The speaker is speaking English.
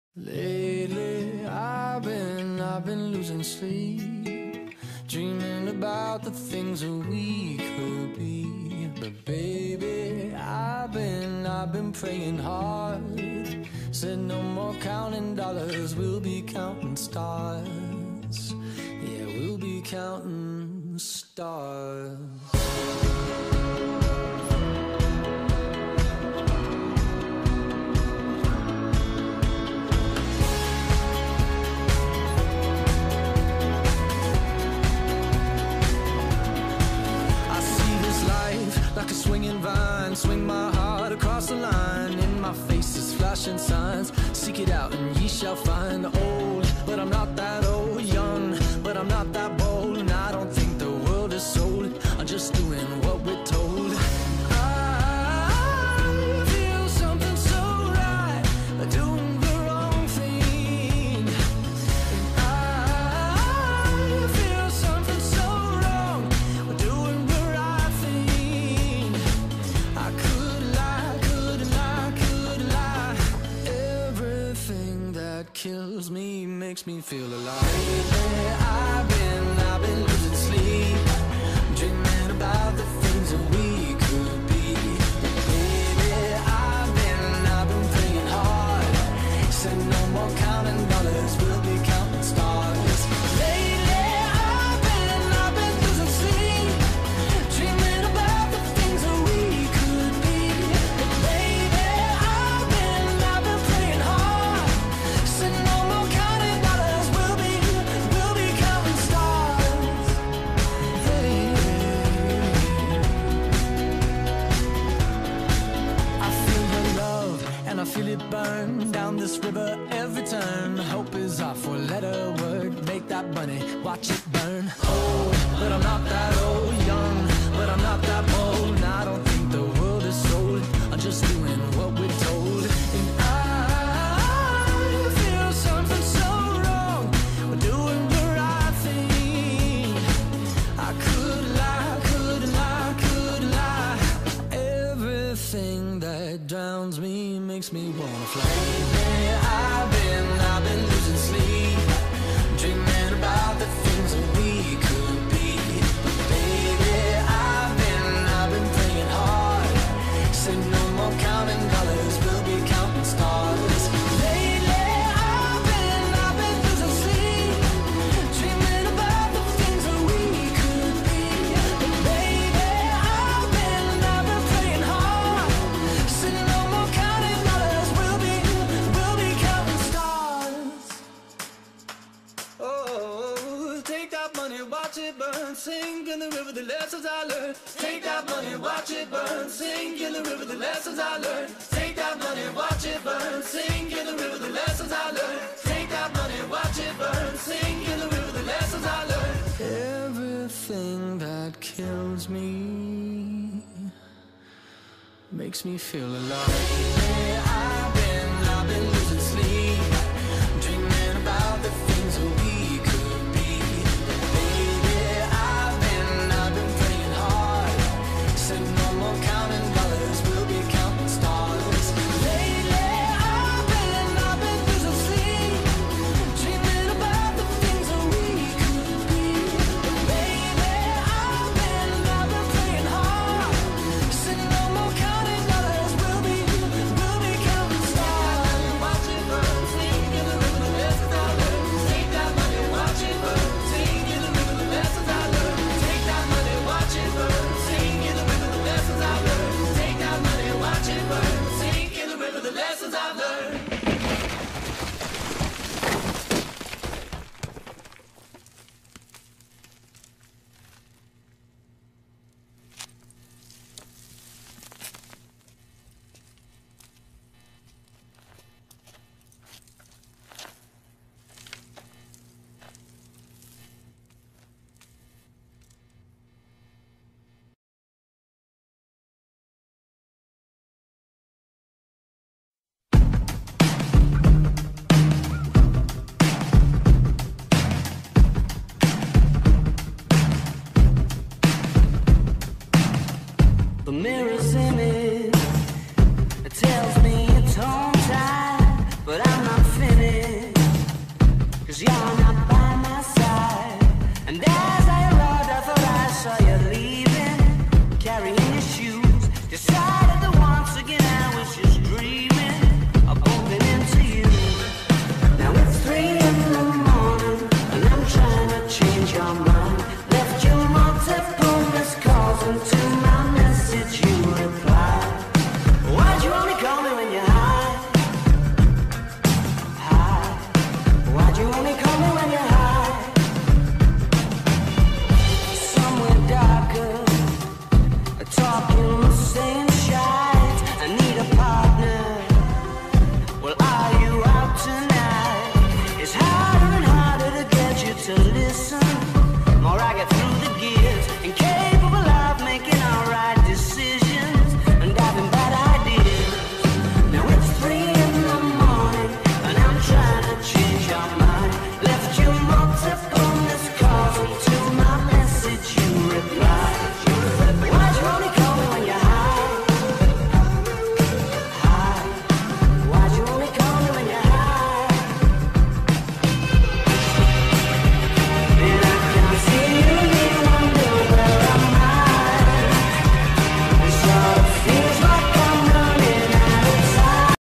Lately, I've been losing sleep, dreaming about the things that we could be. But baby, I've been praying hard. Said no more counting dollars, we'll be counting stars. Yeah, we'll be counting stars. Like a swinging vine, swing my heart across the line. In my face is flashing signs. Seek it out and ye shall find. Old, but I'm not that old. Young, but I'm not that bold. And I don't think the world is sold. I'm just doing what we're told. I feel something so right, doing the wrong thing. And I feel something so wrong, doing the right thing. I could lie. Everything that kills me makes me feel alive. Lately, I've been losing sleep, dreaming about the things that we could be. Baby, I've been praying hard. Said no more counting dollars, we'll be counting stars. Lately, I've been losing sleep, dreaming about the things that we could be. But baby, I've been praying hard. Said no more counting dollars, we'll be counting stars. Hey. I feel your love and I feel it burn down this river every turn. Hope is our four-letter word. Make that money, watch it burn. Old, but I'm not that old. Young, but I'm not that bold. And I don't think the world is sold. I'm just doing what we're told. And I feel something so wrong. We're doing the right thing. I could lie. Everything that drowns me makes me wanna fly. Lately, I've been losing sleep, dreaming about the things that we could be. But baby, I've been praying hard. Said no more counting dollars, we'll be counting stars. Lately, I've been losing sleep, dreaming about the things that we could be. But baby, I've been praying hard. Said no more counting dollars, we'll be counting stars. Oh, take that money, watch it burn, sink in the river, the lessons I learned. Take that money, watch it burn, sink in the river, the lessons I learned. Take that money, watch it burn, sink in the river, the lessons I learned. Take that money, watch it burn, sink in the river, the lessons I learned. Everything that kills me makes me feel alive. Lately, I've been losing sleep, dreaming about the things that we could be. Baby, I've been praying hard. Said no more counting dollars, we'll be counting stars. Lately, I've been losing sleep, dreaming about the things that we could be. Baby, I've been praying hard. Said no more counting dollars, we'll be counting stars. Watch it burn, sink in the river, the lessons I learned. Take that money, watch it burn, sink in the river, the lessons I learned. Take that money, watch it burn, sink in the river, the lessons I learned. Take that money, watch it burn, sink in the river, the lessons I've learned. The mirror's image, it tells me it's on time, but I'm not finished. talking, saying